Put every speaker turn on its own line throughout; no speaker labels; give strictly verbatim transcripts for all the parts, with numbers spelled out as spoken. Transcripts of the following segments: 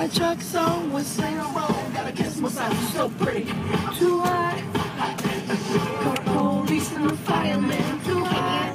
My truck song was sing along. Gotta kiss myself, so pretty. Too high. Got police and the fireman. Too high.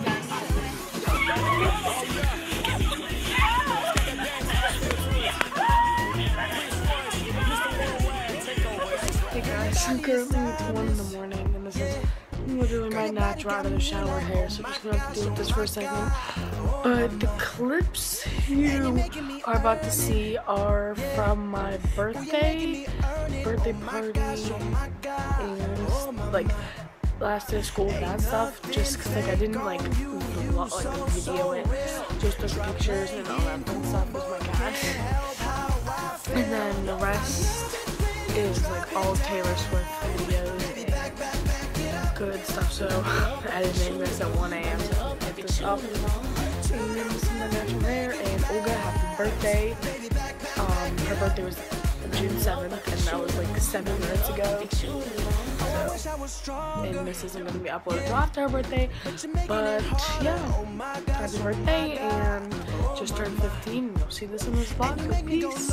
Hey guys, I'm currently it's one in the morning, and this is literally my natural out of the shower hair, so I'm just gonna have to deal with this for a second. But the clips you are about to see are from my birthday, birthday party, and like last day of school and that stuff. Just cause like I didn't like vlog, like video it, just took the pictures and all that fun stuff was my cash. And then the rest is like all Taylor Swift videos and good stuff. So I didn't make this at one A M to get this up. And this is my natural hair. And Olga, happy birthday. Um, her birthday was June seventh, and that was like seven minutes ago. So, and this isn't going to be uploaded until after her birthday. But yeah, happy birthday, and just turned fifteen. You'll see this in this vlog. Peace.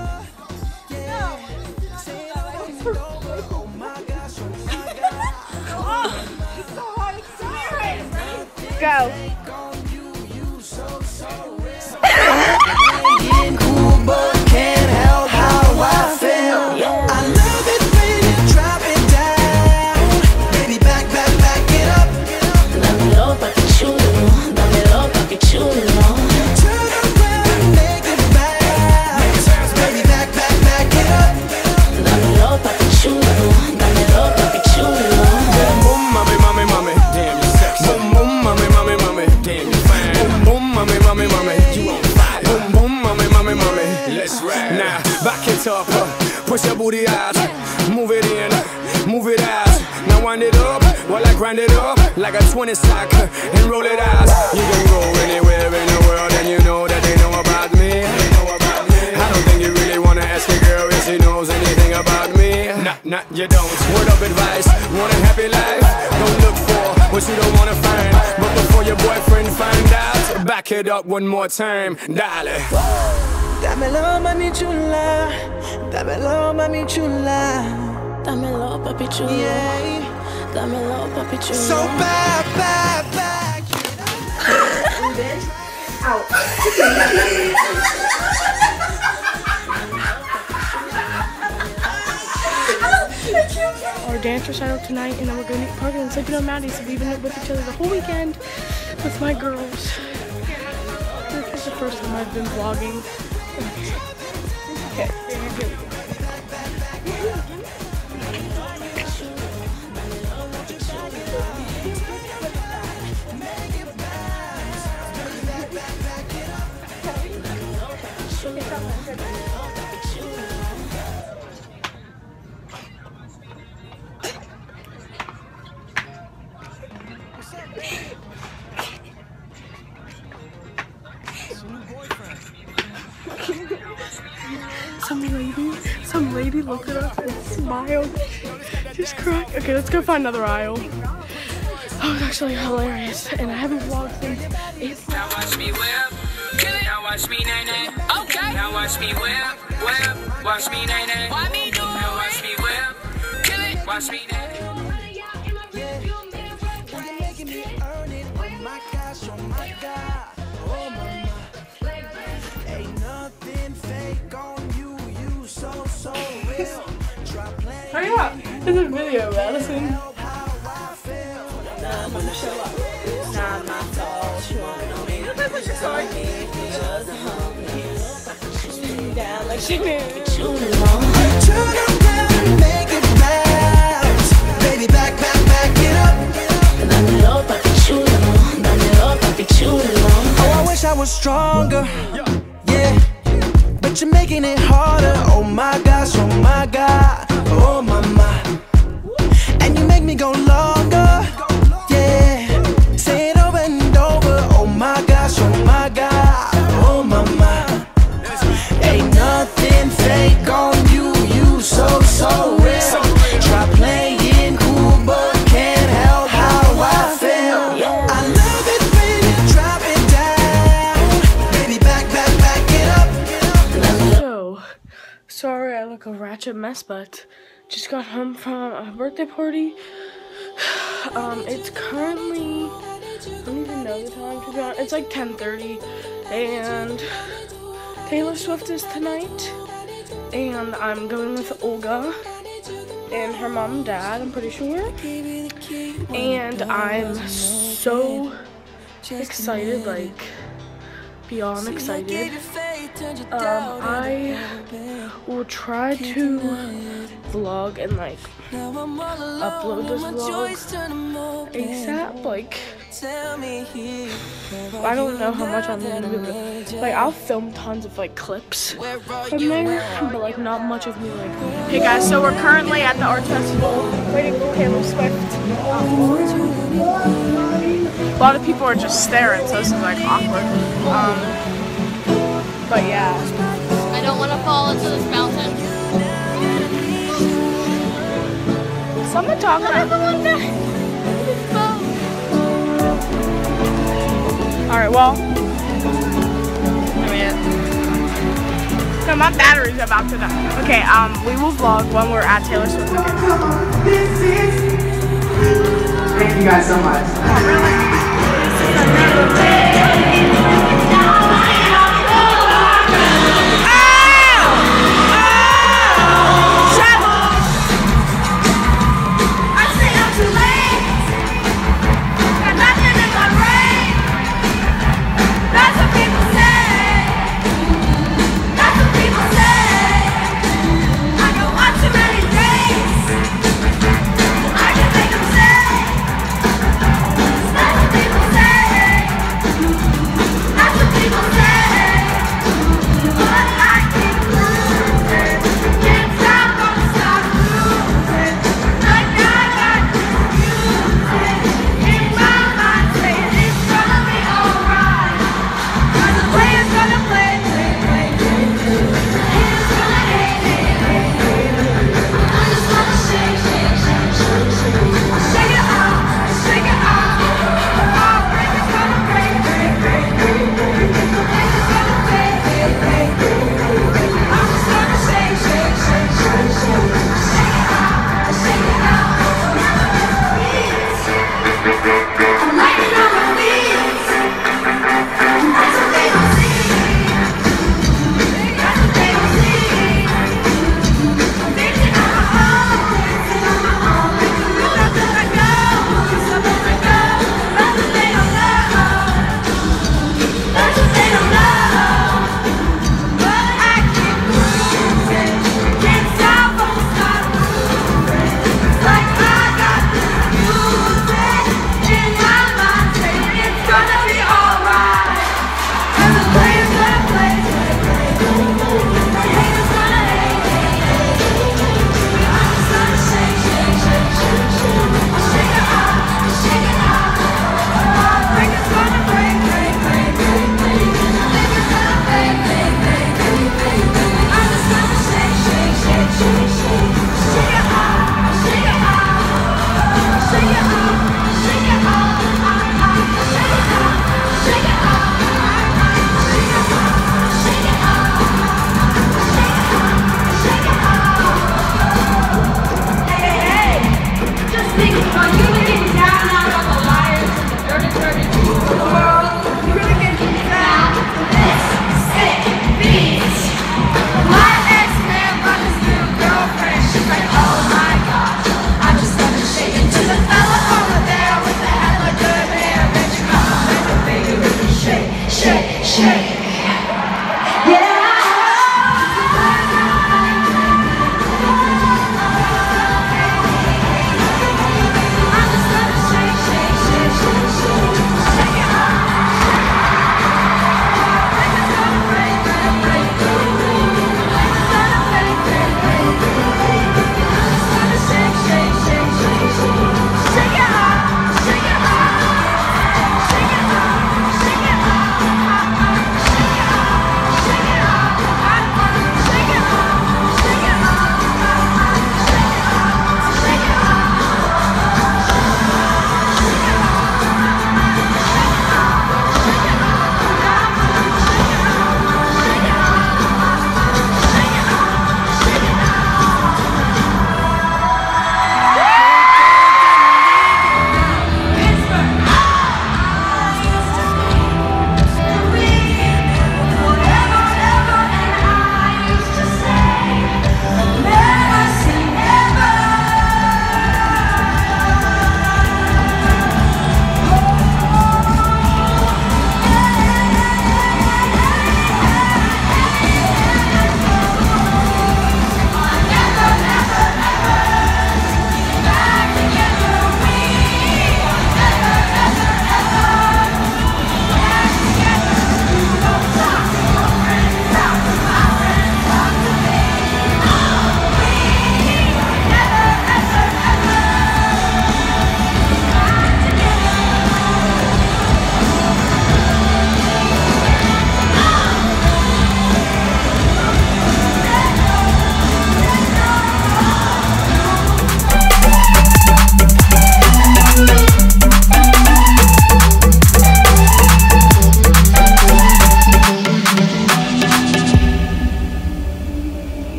Go.
Up, push your booty out, move it in, move it out. Now wind it up while I grind it up like a twenty sack and roll it out. You can go anywhere in the world and you know that they know about me. They know about me. I don't think you really wanna ask a girl if she knows anything about me. Nah, nah, you don't. Word of advice, want a happy life? Don't look for what you don't wanna find. But before your boyfriend find out, back it up one more time, darling.
Dámelo, mami chula. Dámelo, mami chula.
Dámelo, papi chulo.
Yeah.
Dámelo, papi chulo.
So bad, bad, bad.
Out. Our dance recital tonight, and then we're going to eat party and sleeping on Maddie, so we've been with each other the whole weekend with my girls. This is the first time I've been vlogging. Okay. Some lady, some lady looked at us and smiled. Just cracked. Okay, let's go find another aisle. Oh, it's actually hilarious, and I haven't vlogged since April.
Now watch me whip, kill it. Now watch me nay nay. Okay. Now watch me whip, whip. Watch me nay nay. Why me do it? Now watch me whip, kill it. Watch me nay nay.
Hurry up! It's a video, Madison. Nah, I'm gonna show up. Nah, my fault. She wanted on me. That's what she's like. She's down like she did.
Turn around and make it bounce. Baby, back, back, back it up.
Dámelo, papi chulo. Dámelo, papi chulo.
Oh, I wish I was stronger. Yeah. But you're making it harder. Oh my gosh, oh my god. Oh my my. And you make me go longer. Yeah. Say it over and over. Oh my gosh, oh my god. Oh my my. Ain't nothing fake on you. You so so real. Try playing cool but can't help how I feel. I love it when you drop it down. Baby, back, back, back it up.
So, Sorry I look a ratchet mess, but just got home from a birthday party. Um, it's currently, I don't even know the time to be honest. It's like ten thirty, and Taylor Swift is tonight, and I'm going with Olga and her mom and dad, I'm pretty sure, and I'm so excited, like, beyond excited. Um, I will try to vlog and like upload this vlog ASAP. Like, I don't know how much I'm gonna do it. Like, I'll film tons of like clips from there, but like not much of me. Like, hey guys, so we're currently at the art festival waiting for Taylor Swift. Um, a lot of people are just staring, so this is like awkward. Um, but yeah.
I don't want to fall into this mountain.
Someone talking about Alright, well. I mean, no, my battery's about to die. Okay, um, we will vlog when we're at Taylor Swift.
Thank you guys so much.
Oh, really?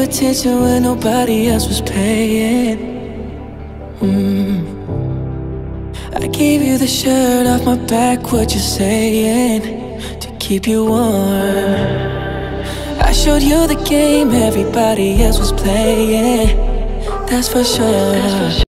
attention when nobody else was paying. mm. I gave you the shirt off my back, what you saying? To keep you warm. I showed you the game everybody else was playing. That's for sure.